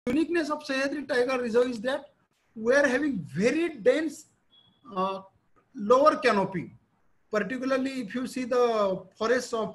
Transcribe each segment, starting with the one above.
uniqueness of Sahyadri Tiger Reserve is that we are having very dense lower canopy. Particularly if you see the forests of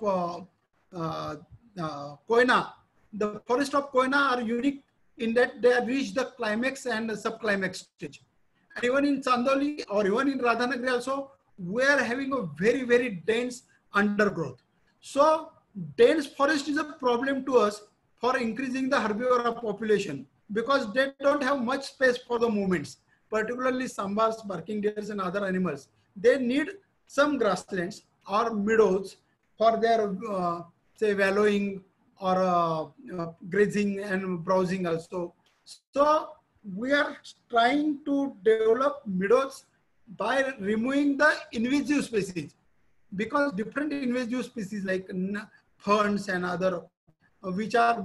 Koyna, the forest of Koyna are unique in that they have reached the climax and the subclimax stage. And even in Chandoli or even in Radhanagari also, we are having a very, very dense undergrowth. So dense forest is a problem to us for increasing the herbivore population because they don't have much space for the movements, particularly sambars, barking deers and other animals. They need some grasslands or meadows for their say wallowing or grazing and browsing also. So we are trying to develop meadows by removing the invasive species, because different invasive species like ferns and other which are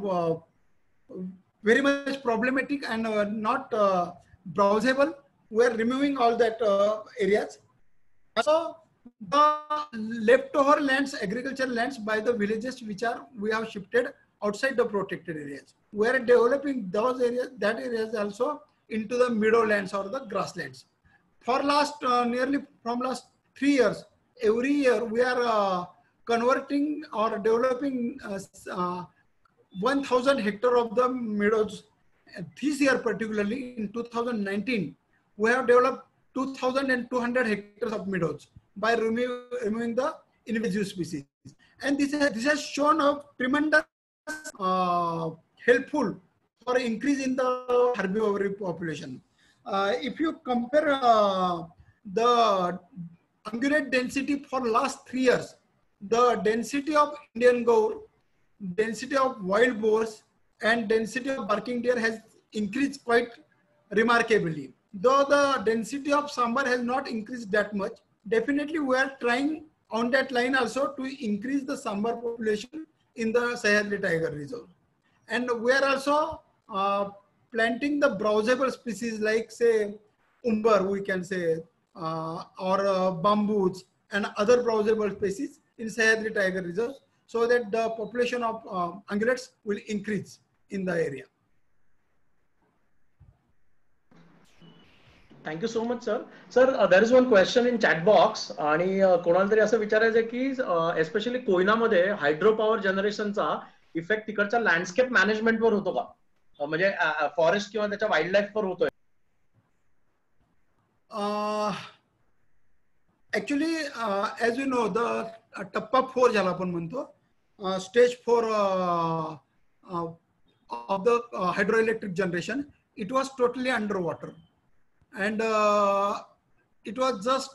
very much problematic and not browsable, we are removing all that areas. So the leftover lands, agricultural lands by the villages which are we have shifted outside the protected areas. We are developing those areas, that areas also into the meadowlands or the grasslands. For last nearly from last 3 years, every year we are converting or developing 1,000 hectare of the meadows. This year particularly in 2019, we have developed 2,200 hectares of meadows by removing the invasive species. And this has shown a tremendous helpful for increase in the herbivory population. If you compare the ungulate density for last 3 years, the density of Indian gaur, density of wild boars, and density of barking deer has increased quite remarkably. Though the density of sambar has not increased that much, definitely we are trying on that line also to increase the sambar population in the Sahyadri Tiger Reserve. And we are also planting the browsable species like say umber, we can say, or bamboos and other browsable species in Sahyadri Tiger Reserve, so that the population of ungulates will increase in the area. Thank you so much, sir. Sir, there is one question in chat box आणि कोणाला तरी असं विचारायचं की especially कोयनामध्ये hydro power जनरेशनचा effect तिकडच्या landscape management वर होतो का, म्हणजे फॉरेस्ट किंवा त्याच्या वाईल्ड लाईफ वर होतोय? Actually, as you know, the Tappa 4 ज्याला आपण म्हणतो, stage 4 of the hydroelectric generation, it was totally underwater. And it was just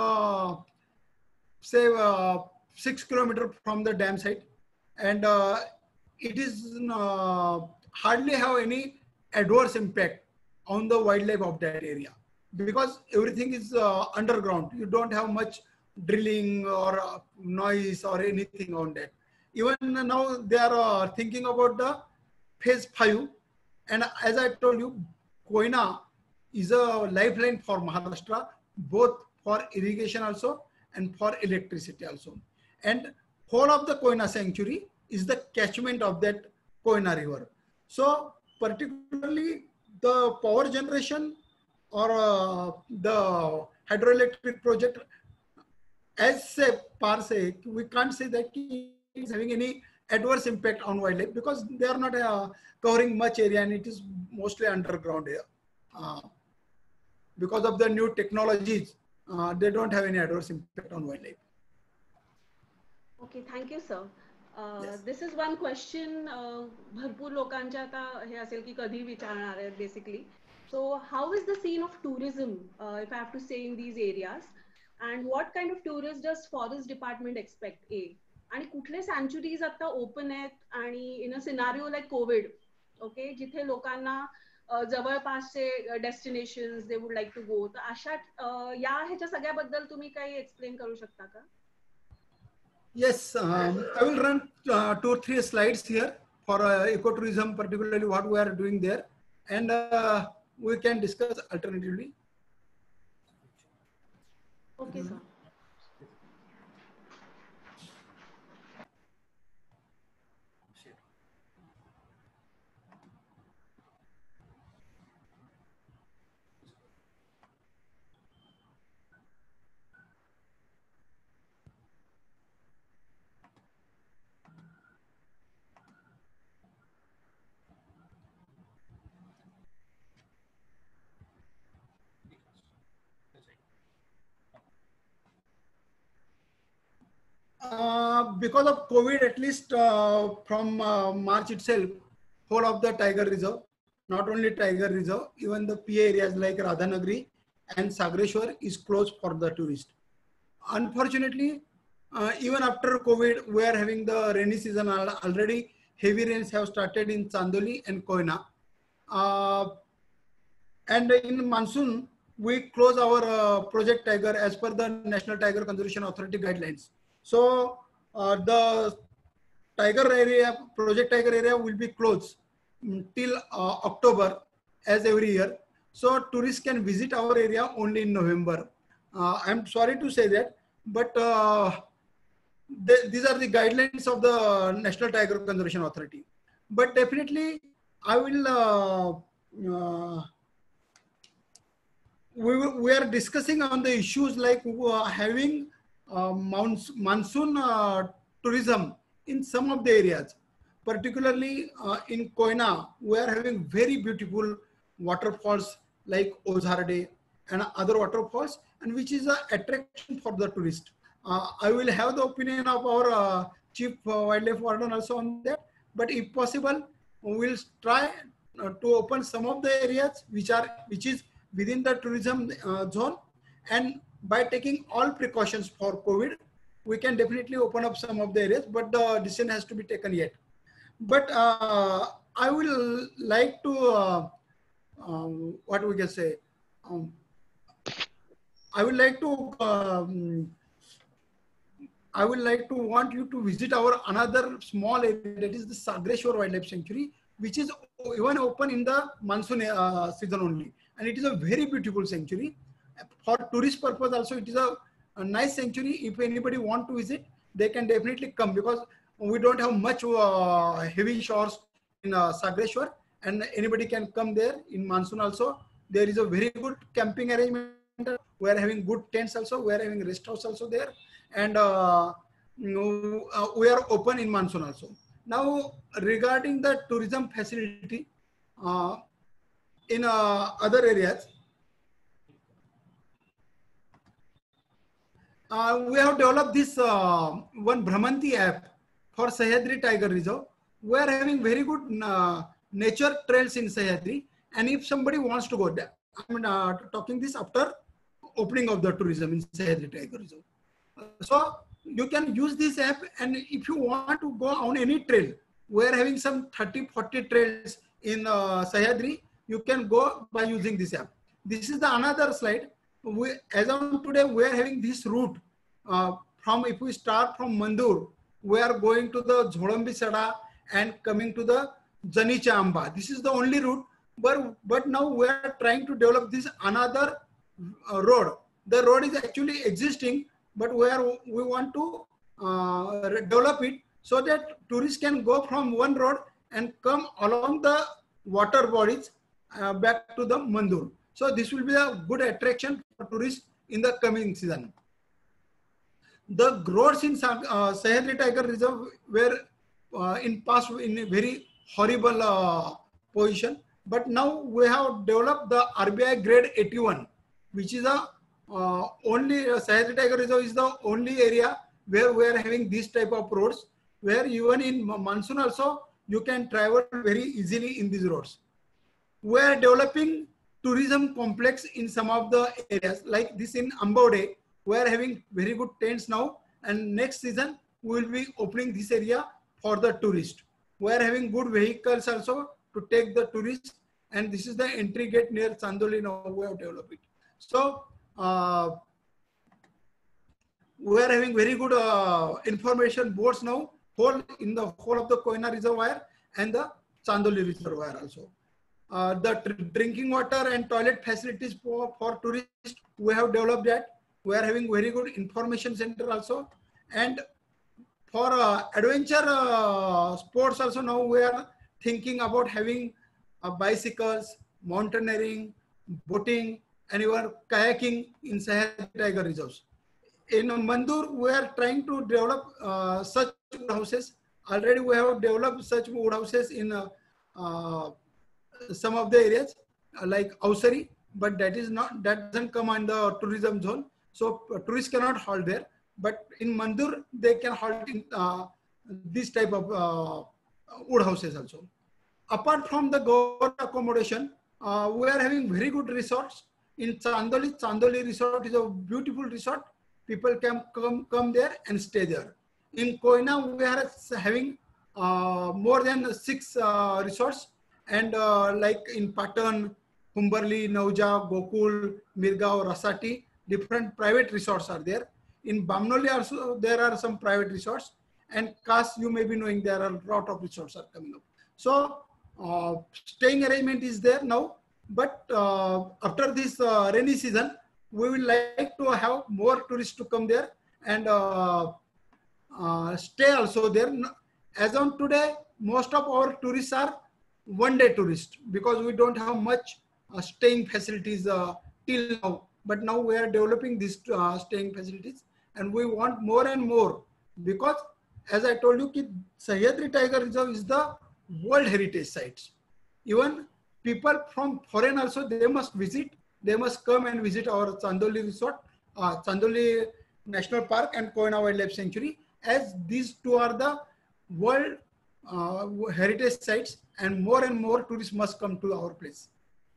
say 6 kilometers from the dam site, and it is hardly have any adverse impact on the wildlife of that area, because everything is underground. You don't have much drilling or noise or anything on that. Even now they are thinking about the phase 5, and as I told you, Koyna is a lifeline for Maharashtra, both for irrigation also and for electricity also. And whole of the Koyna sanctuary is the catchment of that Koyna river. So particularly the power generation or the hydroelectric project, as say per se, we can't say that it is having any adverse impact on wildlife, because they are not covering much area and it is mostly underground here. Because of the new technologies, they don't have any adverse impact on wildlife. Okay, thank you, sir. Yes. This is one question भरपूर लोकांच्या आता हे असेल की कधी विचारणार आहेत basically. So how is the scene of tourism, if I have to say, in these areas, and what kind of tourists does forest department expect? आणि कुठले sanctuaries आता open आहेत आणि in a scenario like COVID, okay, जिथे लोकांना जवळपासचे destinations they would like to go, तर अशा या ह्याच्या सगळ्याबद्दल तुम्ही काही एक्सप्लेन करू शकता का? Yes, I will run 2 or 3 slides here for ecotourism, particularly what we are doing there, and we can discuss alternatively. Okay, sir. because of COVID, at least from March itself, whole of the Tiger Reserve, not only Tiger Reserve, even the PA areas like Radhanagri and Sagreshwar is closed for the tourist. Unfortunately, even after COVID, we are having the rainy season already. Heavy rains have started in Chandoli and Koyna. And in monsoon, we close our Project Tiger as per the National Tiger Conservation Authority guidelines. So the Tiger area, Project Tiger area will be closed till October as every year. So tourists can visit our area only in November. I'm sorry to say that, but these are the guidelines of the National Tiger Conservation Authority. But definitely, I will. We are discussing on the issues like having monsoon tourism in some of the areas, particularly in Koyna. We are having very beautiful waterfalls like Ozharde and other waterfalls, and which is an attraction for the tourist. I will have the opinion of our Chief Wildlife Warden also on that. But if possible, we will try to open some of the areas which is within the tourism zone, and by taking all precautions for COVID, we can definitely open up some of the areas, but the decision has to be taken yet. But I will like to, what we can say, I would like to want you to visit our another small area, that is the Sagreshwar Wildlife Sanctuary, which is even open in the monsoon season only. And it is a very beautiful sanctuary. For tourist purpose also, it is a nice sanctuary. If anybody want to visit, they can definitely come, because we don't have much heavy showers in Sagreshwar, and anybody can come there in monsoon also. There is a very good camping arrangement. We are having good tents also. We are having rest house also there. And we are open in monsoon also. Now, regarding the tourism facility, in other areas, we have developed this one Brahmanti app for Sahyadri Tiger Reserve. We are having very good nature trails in Sahyadri, and if somebody wants to go there, I'm talking this after opening of the tourism in Sahyadri Tiger Reserve. So you can use this app, and if you want to go on any trail, we are having some 30-40 trails in Sahyadri. You can go by using this app. This is the another slide. As of today, we are having this route if we start from Mandur, we are going to the Jholambi Sada and coming to the Janicha Amba. This is the only route, but now we are trying to develop this another road. The road is actually existing, but we want to develop it so that tourists can go from one road and come along the water bodies back to the Mandur. So this will be a good attraction for tourists in the coming season. The roads in Sahyadri Tiger Reserve were in past in a very horrible position, but now we have developed the RBI grade 81, which is only Sahyadri Tiger Reserve is the only area where we are having this type of roads, where even in monsoon also you can travel very easily in these roads. We are developing tourism complex in some of the areas like this in Ambode. We are having very good tents now, and next season we will be opening this area for the tourist. We are having good vehicles also to take the tourists, and this is the entry gate near Chandoli. Now we have developed it. So we are having very good information boards now, in the whole of the Koyna Reservoir and the Chandoli Reservoir also. The drinking water and toilet facilities for tourists, we have developed that. We are having very good information center also. And for adventure sports also, now we are thinking about having bicycles, mountaineering, boating, and even kayaking in Sahyadri Tiger Reserves. In Mandur, we are trying to develop such wood houses. Already we have developed such wood houses in some of the areas like Ausari, but that doesn't come on the tourism zone. So tourists cannot halt there. but in Mandur they can halt in this type of wood houses also. Apart from the government accommodation, we are having very good resorts in Chandoli. Chandoli resort is a beautiful resort. People can come there and stay there. In Koina, we are having more than 6 resorts, and like in Patan, Humberli, Nauja, Gokul, Mirgaon, Rasati, different private resorts are there. In Bamnoli also there are some private resorts, and Kas, you may be knowing, there are a lot of resorts are coming up. So staying arrangement is there now, but after this rainy season, we will like to have more tourists to come there and stay also there. As on today, most of our tourists are one-day tourists because we don't have much staying facilities till now. But now we are developing these staying facilities, and we want more and more, because as I told you, Sahyadri Tiger Reserve is the World Heritage Sites. Even people from foreign also, they must visit. They must come and visit our Chandoli Resort, Chandoli National Park and Koina Wildlife Sanctuary, as these two are the World Heritage Sites, and more tourists must come to our place.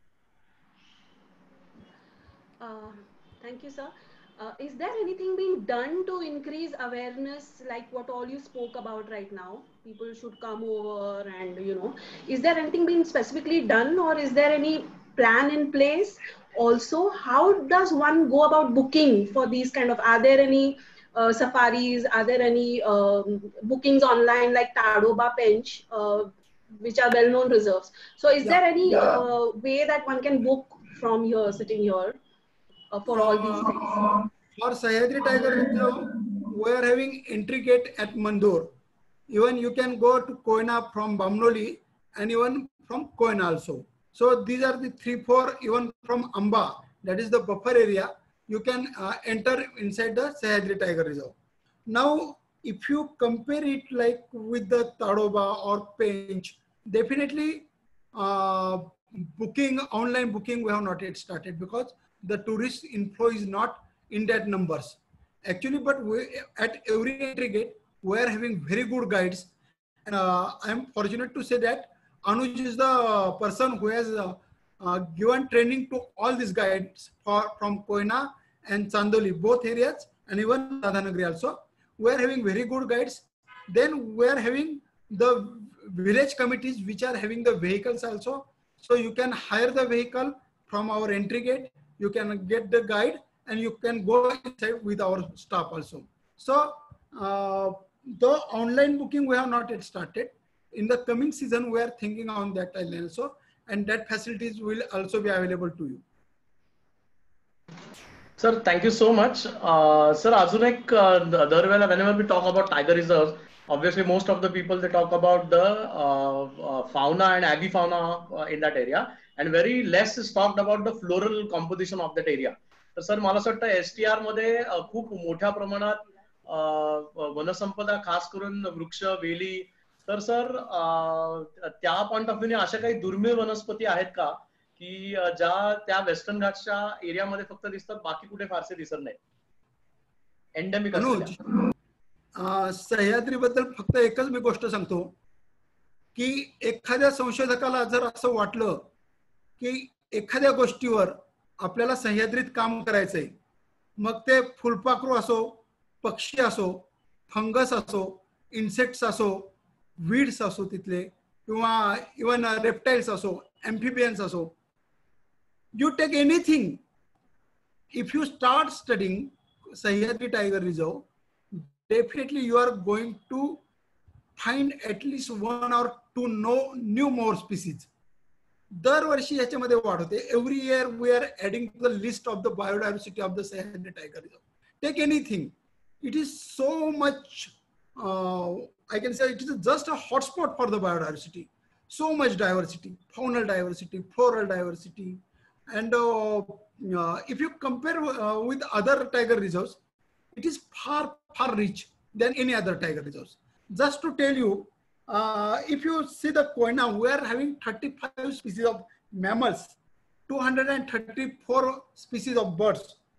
Thank you, sir. Is there anything being done to increase awareness, like what all you spoke about right now? People should come over, and is there anything being specifically done, or is there any plan in place? Also, how does one go about booking for these kind of, are there any safaris, are there any bookings online like Tadoba, Pench, which are well-known reserves? So is there any way that one can book from here, sitting here, for all these things? For Sahyadri Tiger Reserve, we are having entry gate at Mandur. Even you can go to Koina from Bamnoli, and even from Koina also. So these are the 3-4, even from Amba, that is the buffer area, you can enter inside the Sahyadri Tiger Reserve. Now, if you compare it like with the Tadoba or Pench, definitely online booking, we have not yet started because the tourist inflow is not in that numbers. Actually, but at every entry gate, we are having very good guides. And I am fortunate to say that Anuj is the person who has given training to all these guides from Koina and Chandoli, both areas, and even Radhanagari also. We are having very good guides. Then we are having the village committees which are having the vehicles also. So you can hire the vehicle from our entry gate. You can get the guide and you can go inside with our staff also. So the online booking we have not yet started. In the coming season, we are thinking on that also, and that facilities will also be available to you. Sir, thank you so much. Sir, अजून एक दरवेळेला whenever we talk about tiger reserves, obviously most of the people, they talk about the fauna and avifauna in that area, and very less is talked about the floral composition of that area. तर sir मला असं वाटतं STR मध्ये खूप मोठ्या प्रमाणात वनसंपदा, खास करून वृक्ष, वेली, तर सर त्या पॉइंट ऑफ व्ह्यूने अशा काही दुर्मिळ वनस्पती आहेत का की ज्या त्या वेस्टर्न घाटच्या एरियामध्ये फक्त दिसतात, बाकी कुठे फारसे दिसत नाही? एंडेमिक सह्याद्री बद्दल फक्त एकच मी गोष्ट सांगतो की एखाद्या संशोधकाला जर असं वाटलं की एखाद्या गोष्टीवर आपल्याला सह्याद्रीत काम करायचंय, मग ते फुलपाखरू असो, पक्षी असो, फंगस असो, इन्सेक्ट्स असो, वीड्स असो तिथले, किंवा इवन रेप्टाइल्स असो, एम्फिबियन्स असो, you take anything. If you start studying Sahyadri Tiger Reserve, definitely you are going to find at least 1 or 2 new more species. दरवर्षी याच्यामध्ये वाढ होते. Every year we are adding to the list of the biodiversity of the Sahyadri Tiger Reserve. Take anything. It is so much, I can say it is just a hotspot for the biodiversity. So much diversity, faunal diversity, floral diversity. And if you compare with other tiger reserves, it is far rich than any other tiger reserves. Just to tell you, if you see the Koina, we are having 35 species of mammals, 234 species of birds,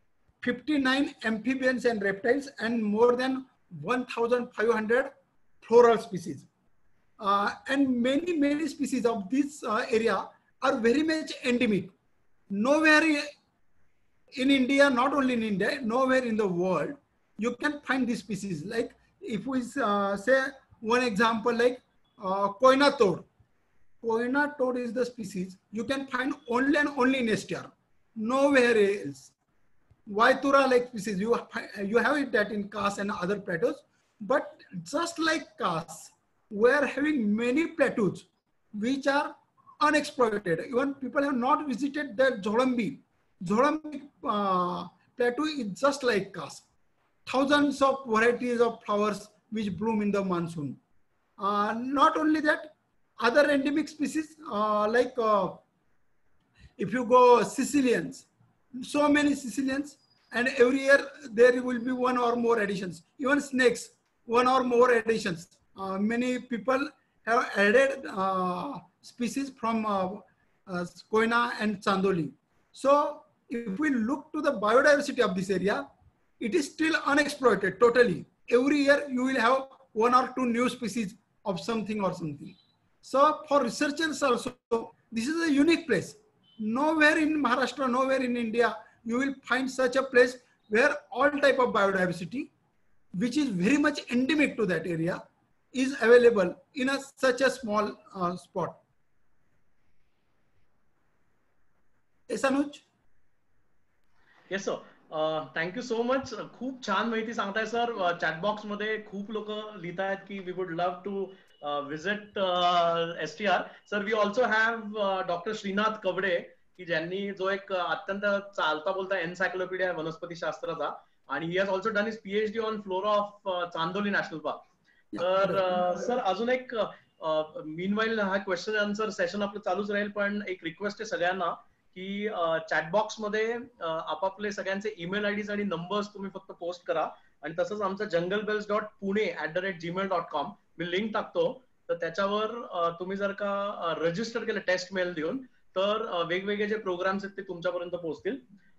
59 amphibians and reptiles, and more than 1,500 floral species. And many species of this area are very much endemic. Nowhere in India, not only in India, nowhere in the world, you can find these species. Like if we say one example, like Koina toad. Koina toad is the species you can find only and only in STR, nowhere else. Vaitura like species, you have it that in Khas and other plateaus, but just like Khas, we are having many plateaus which are unexploited. Even people have not visited the Jholambi. Jholambi plateau is just like Khas. Thousands of varieties of flowers which bloom in the monsoon. Not only that, other endemic species like if you go Sicilians, so many Sicilians, and every year there will be one or more additions. Even snakes, one or more additions. Many people have added species from Koina and Chandoli. So if we look to the biodiversity of this area, it is still unexploited totally. Every year you will have one or two new species of something or something. So for researchers also, this is a unique place. Nowhere in Maharashtra, nowhere in India, you will find such a place where all type of biodiversity, which is very much endemic to that area, is available in such a small spot. Yes, Anuj? Yes, sir. Thank you so much. खूप छान माहिती सांगताय sir. Chat box मध्ये खूप लोक लिहित आहेत की we would love to visit STR. Sir, we also have doctor Shrinath Kawade, की ज्यांनी जो एक अत्यंत चालता बोलता एन्सायक्लोपीडिया आहे वनस्पती शास्त्राचा, आणि ही has also done his PhD on flora of Chandoli national park. तर सर अजून एक मीनवाईल हा क्वेश्चन आन्सर सेशन आपलं चालूच राहील, पण एक रिक्वेस्ट आहे सगळ्यांना की चॅट बॉक्स मध्ये आपापले सगळ्यांचे ईमेल आयडीज आणि नंबर्स तुम्ही फक्त पोस्ट करा, आणि तसंच आमचं junglebells.pune@gmail.com मी लिंक टाकतो. तर त्याच्यावर तुम्ही जर का रजिस्टर केलं टेस्ट मेल देऊन, तर वेगवेगळे जे प्रोग्राम्स आहेत ते तुमच्यापर्यंत पोहोचतील.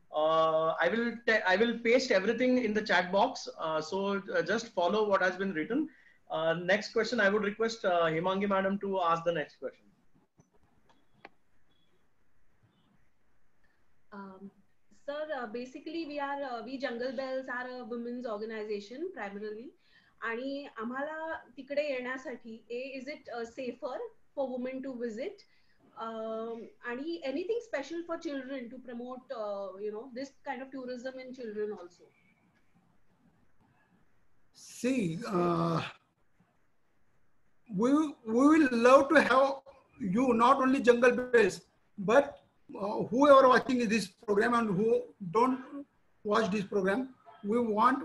I will paste everything in the chat box, so just follow what has been written. Next question, I would request Hemangi madam to ask the next question. Sir, basically we Jungle Bells are a women's organization primarily, आणि आम्हाला तिकडे येण्यासाठी is it safer for women to visit, आणि anything special for children to promote this kind of tourism in children also? See, we will love to have you, not only Jungle Bells, but whoever watching this program and who don't watch this program, we want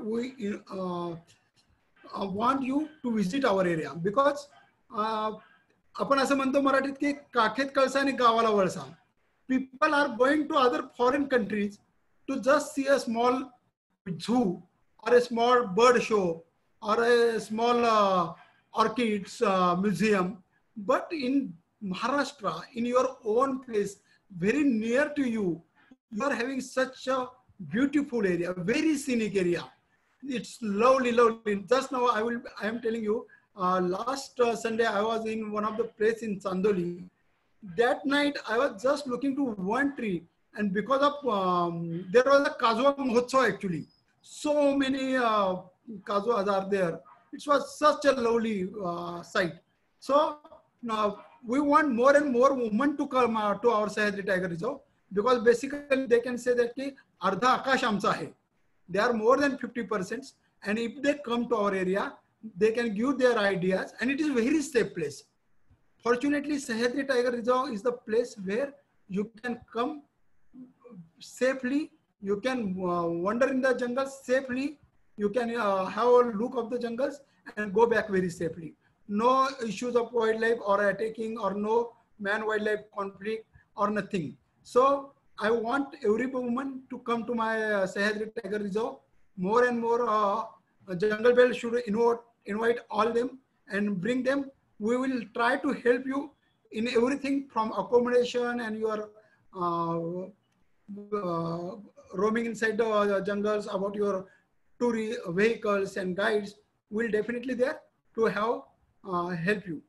you to visit our area, because आपण असं म्हणतो मराठीत की काखेत कळसा आणि गावाला वळसा. People are going to other foreign countries to just see a small zoo or a small bird show or a small orchids museum, but in Maharashtra, in your own place, very near to you, you are having such a beautiful area, very scenic area. It's lovely. Just now I am telling you, last Sunday I was in one of the place in Chandoli. That night I was just looking to one tree, and because of there was a Kazua Mahotsav actually. So many Kazuas are there. It was such a lovely sight. So now we want more and more women to come to our Sahyadri Tiger Reserve, because basically they can say that ki ardha akash amcha hai. They are more than 50%, and if they come to our area, they can give their ideas, and it is a very safe place. Fortunately, Sahyadri Tiger Reserve is the place where you can come safely, you can wander in the jungle safely, you can have a look of the jungles and go back very safely. No issues of wildlife or attacking, or no man-wildlife conflict or nothing. So I want every woman to come to my Sahyadri Tiger Reserve. More and more Jungle Bell should invite all them and bring them. We will try to help you in everything from accommodation and your roaming inside the jungles, about your tourist vehicles and guides, will definitely there to have help you.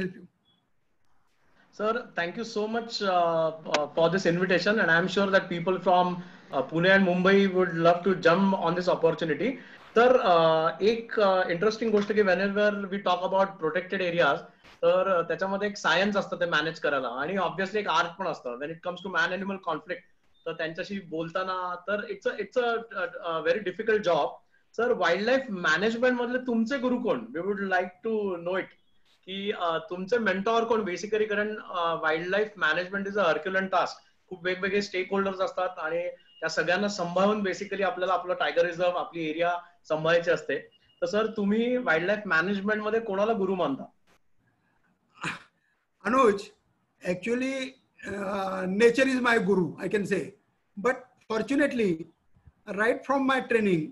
Sir, thank you so much for this invitation, and I'm sure that people from Pune and Mumbai would love to jump on this opportunity. Sir, एक interesting गोष्ट की whenever we talk about protected areas, तर त्याच्यामध्ये एक science असतं ते manage करायला, आणि ऑब्व्हियसली एक आर्ट पण असतं. when it comes to man animal conflict, तर त्यांच्याशी बोलताना तर it's a very difficult job. Sir, wild life management मधले तुमचे गुरु कोण? We would like to know it, की तुमचे मेंटॉर कोण बेसिकली, कारण wild life management is a herculean task. खूप वेगवेगळे स्टेक होल्डर्स असतात आणि त्या सगळ्यांना सांभाळून बेसिकली आपल्याला आपलं टायगर रिझर्व, आपली एरिया सांभाळायची असते. तर सर, तुम्ही वाईल्ड लाईफ मॅनेजमेंट मध्ये कोणाला गुरु मानता? Anuj, actually nature is my guru, I can say, but fortunately right from my training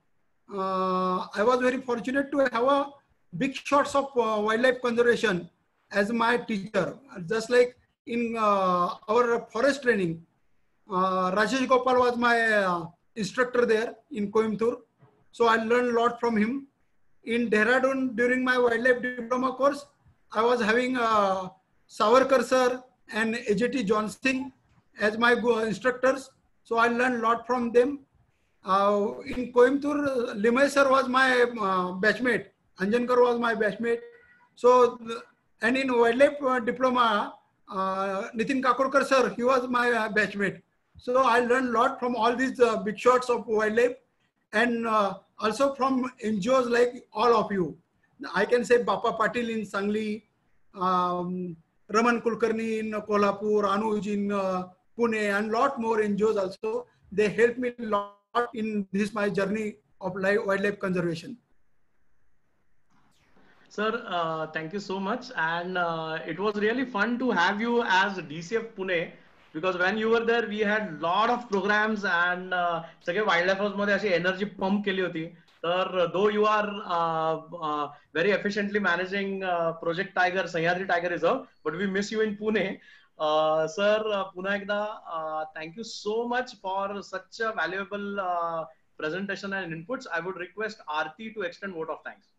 I was very fortunate to have a big shots of wildlife conservation as my teacher. Just like in our forest training, Rajesh Gopal was my instructor there in Coimbatore, so I learned a lot from him. In Dehradun, during my wildlife diploma course, I was having Savarkar sir and AJT Johnson as my instructors, so I learned a lot from them. In Coimbatore, Limay sir was my batchmate, Anjankar was my batchmate. So, and in wildlife diploma, Nitin Kakurkar sir, he was my batchmate. So I learned a lot from all these big shots of wildlife, and also from NGOs like all of you. I can say Bappa Patil in Sangli, Raman Kulkarni in Kolhapur, Anuj in Pune, and lot more NGOs also. They helped me a lot in this my journey of wildlife conservation. Sir, thank you so much, and it was really fun to have you as DCF Pune, because when you were there we had lot of programs and सगळे wild life मध्ये अशी energy pump केली होती. तर though you are very efficiently managing Project Tiger, Sahyadri Tiger Reserve, but we miss you in Pune. Sir, पुन्हा एकदा thank you so much for such a valuable presentation and inputs. I would request Aarti to extend vote of thanks.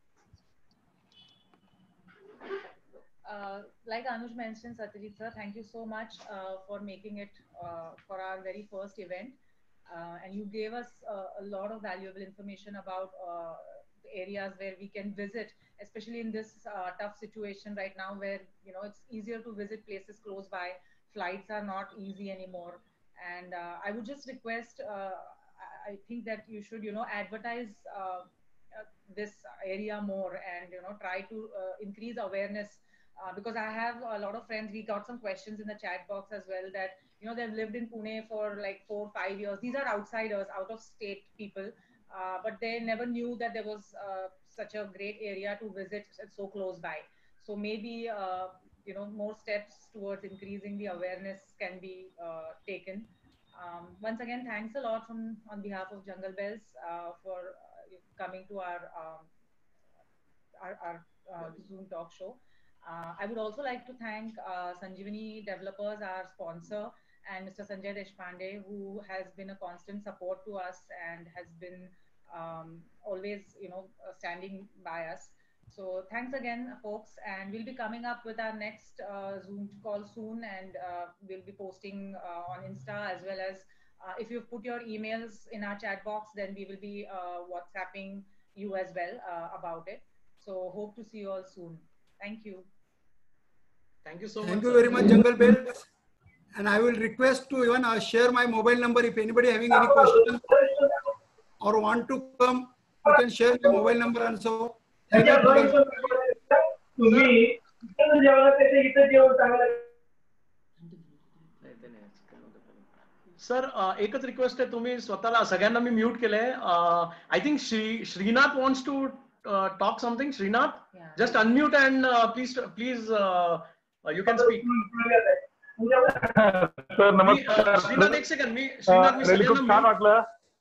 Like Anuj mentioned, Satyajit sir, thank you so much for making it for our very first event. And you gave us a lot of valuable information about the areas where we can visit, especially in this tough situation right now, where it's easier to visit places close by. Flights are not easy anymore, and I would just request. I think that you should advertise this area more, and try to increase awareness. Because I have a lot of friends, we got some questions in the chat box as well, that they've lived in Pune for like 4 or 5 years. These are outsiders, out of state people, but they never knew that there was such a great area to visit so close by. So maybe more steps towards increasing the awareness can be taken. Once again, thanks a lot on behalf of Jungle Bells for coming to our Zoom talk show. I would also like to thank Sanjeevani Developers, our sponsor, and Mr. Sanjay Deshpande, who has been a constant support to us and has been always, standing by us. So thanks again, folks, and we'll be coming up with our next Zoom call soon, and we'll be posting on Insta, as well as if you've put your emails in our chat box, then we will be WhatsApping you as well about it. So hope to see you all soon. Thank you. Thank you so much. Thank you very much, Jungle Bells. And I will request to even share my mobile number. If anybody having any questions or want to come, you can share my mobile number also. Thank you. Sir, एकच request आहे, तुम्ही स्वतःला सगळ्यांना मी mute केलंय. I think Srinath wants to talk something. Srinath, just unmute and please you can speak. Sir, namaskar. Srinath, एक second. Srinath, मी सगळ्यांना छान वाटलं.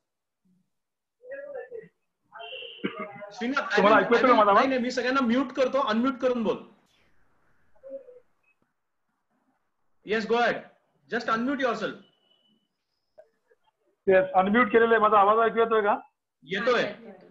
Srinath, तुम्हाला ऐकू येतोय माझा आवाज? नाही, मी सगळ्यांना म्यूट करतो, अनम्यूट करून बोल. Yes, go ahead. Just unmute yourself. Yes, unmute केलेलं आहे. माझा आवाज ऐकू येतोय का? येतोय.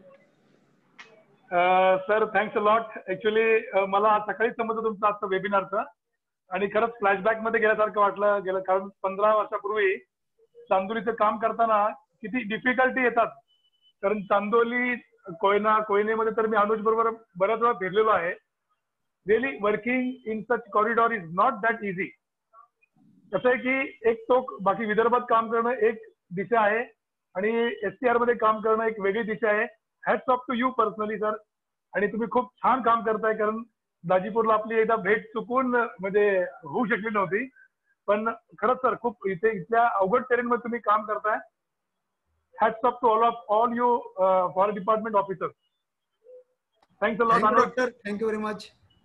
Sir thanks a lot. Actually मला सकाळीच समजलं तुमचं आजचं वेबिनारचं आणि खरंच फ्लॅशबॅक मध्ये गेल्यासारखं वाटलं गेलं. कारण 15 वर्षापूर्वी चांदोलीचं काम करताना किती डिफिकल्टी येतात. कारण चांदोली कोयनेमध्ये तर मी अनुज बरोबर बऱ्याच वेळा फिरलेलो आहे. Really working in such corridor is not that easy. कसं आहे की एक टोक बाकी विदर्भात काम करणं एक दिशा आहे आणि SCR मध्ये काम करणं एक वेगळी दिशा आहे. Hats off to you personally sir. आणि तुम्ही खूप छान काम करताय. कारण दाजीपूरला आपली एकदा भेट चुकून म्हणजे होऊ शकली नव्हती. पण खरंच सर खूप इथल्या अवघड टेरेन मध्ये तुम्ही काम करताय. Hats off to all you forest department officers. Thanks a lot Anuj. Doctor, thank you very much.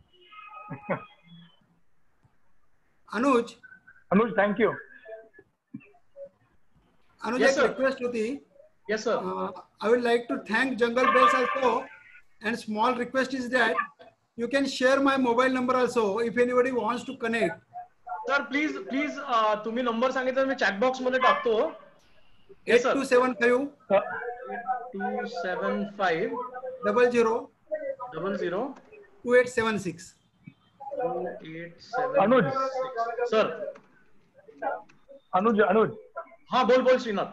Anuj thank you. Anuj, Yes, एक sir. रिक्वेस्ट होती. Yes, sir. I would like to thank Jungle Bells also, and small request is that you can share my mobile number also if anybody wants to connect. Sir please तुम्ही number सांगितलं मी chat box मध्ये टाकतो. Yes, sir. 8275 275 00 00 2876. 2876. Anuj. Sir Anuj हा बोल Srinath.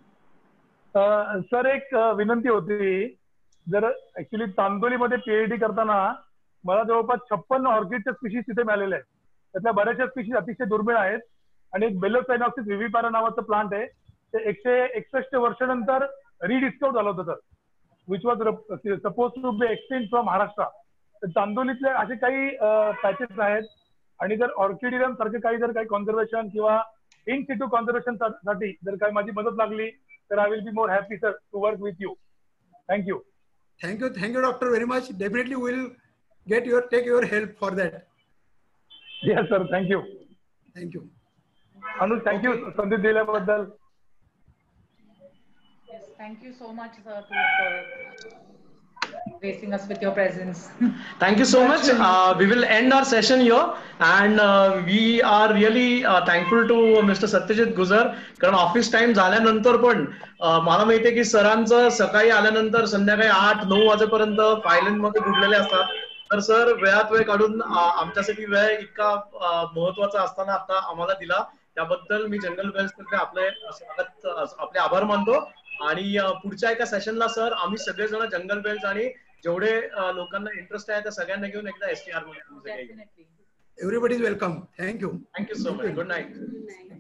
Sir एक विनंती होती. जर ऍक्च्युली चांदोलीमध्ये PhD करताना मला जवळपास 56 ऑर्किडच्या स्पीशीज तिथे मिळालेल्या आहेत. त्यातल्या बऱ्याचशा स्पीशीज अतिशय दुर्मिळ आहेत. आणि एक बेलोसायनॉक्सिस विव्हिपारा नावाचं प्लांट आहे. ते 161 वर्षानंतर रिडिस्कवर झालं होतं sir, which was suppose to be extend from Maharashtra. तर चांदोलीतले असे काही पॅचेस आहेत. आणि जर ऑर्किडियम सारखे काही कॉन्झर्वेशन किंवा इन सिटू कॉन्झर्वेशन साठी जर काही माझी मदत लागली तर I will be more happy sir to work with you. Thank you. Thank you, doctor, very much. Definitely, we will take your help for that. Yes sir, thank you. Thank you. Anuj thank you संधी दिल्याबद्दल. Yes, thank you so much, sir, for gracing us with your presence. Thank you so much. We will end our session here, and we are really thankful to Mr. Satyajit Gujar. कारण office time झाल्यानंतर पण मला माहितीये की सरांचं सकाळी आल्यानंतर संध्याकाळी 8-9 वाजेपर्यंत फायलिंग मध्ये बुडलेले असतात. तर सर वेळात वेळ काढून आमच्यासाठी वेळ इतका महत्वाचा असताना आता आम्हाला दिला त्याबद्दल मी जंगल बेल्स तर्फे आपले आभार मानतो. आणि पुढच्या एका सेशनला सर आम्ही सगळेजण जंगल बेल्स आणि जेवढे लोकांना इंटरेस्ट आहे त्या सगळ्यांना घेऊन एकदा STR मध्ये. Everybody is welcome. Thank you. Thank you so much. Good night. Good night.